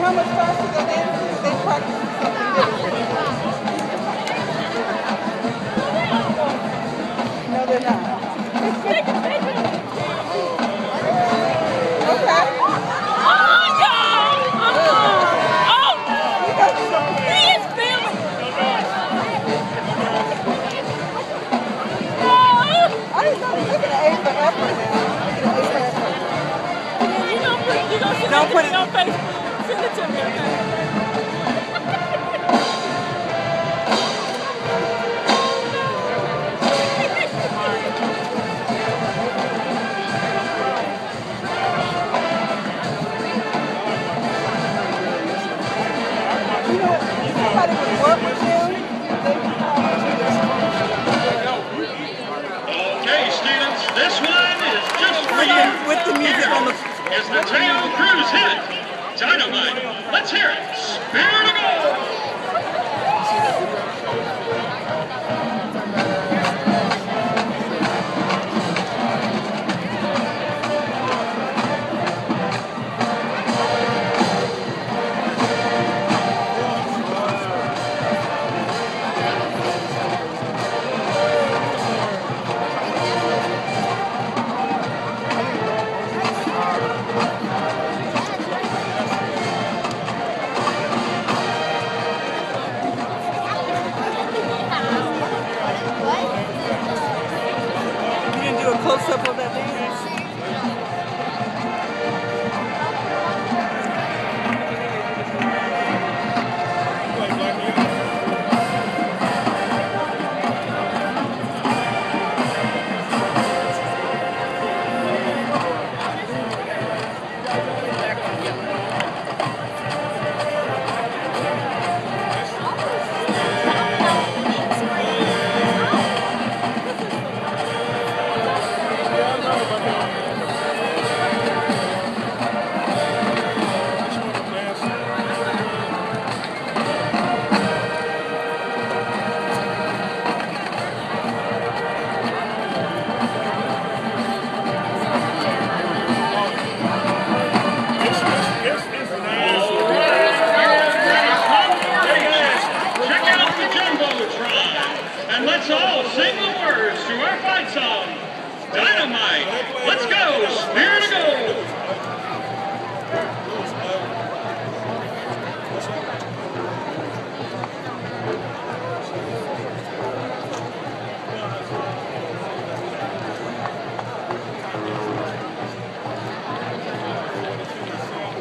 how much faster that is? They practice something different. No, they're not. Okay. I just don't look at A for effort now. Don't put it on Facebook. Send it to me, okay? You know, somebody would work with you. Okay, students, this one is just for you. With the music on the... Is the Tail Cruise hit? Dynamite. Let's hear it. Spirit of Gold.